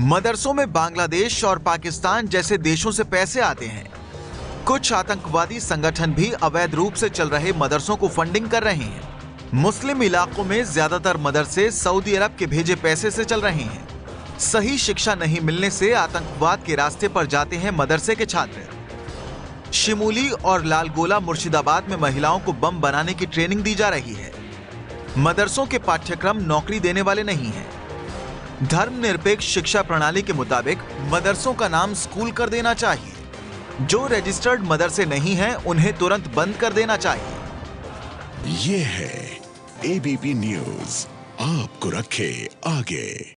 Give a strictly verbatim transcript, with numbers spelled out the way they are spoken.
मदरसों में बांग्लादेश और पाकिस्तान जैसे देशों से पैसे आते हैं। कुछ आतंकवादी संगठन भी अवैध रूप से चल रहे मदरसों को फंडिंग कर रहे हैं। मुस्लिम इलाकों में ज्यादातर मदरसे सऊदी अरब के भेजे पैसे से चल रहे हैं। सही शिक्षा नहीं मिलने से आतंकवाद के रास्ते पर जाते हैं मदरसे के छात्र। शिमूली और लालगोला मुर्शिदाबाद में महिलाओं को बम बनाने की ट्रेनिंग दी जा रही है। मदरसों के पाठ्यक्रम नौकरी देने वाले नहीं हैं। धर्मनिरपेक्ष शिक्षा प्रणाली के मुताबिक मदरसों का नाम स्कूल कर देना चाहिए। जो रजिस्टर्ड मदरसे नहीं हैं, उन्हें तुरंत बंद कर देना चाहिए। ये है एबीपी न्यूज़, आपको रखे आगे।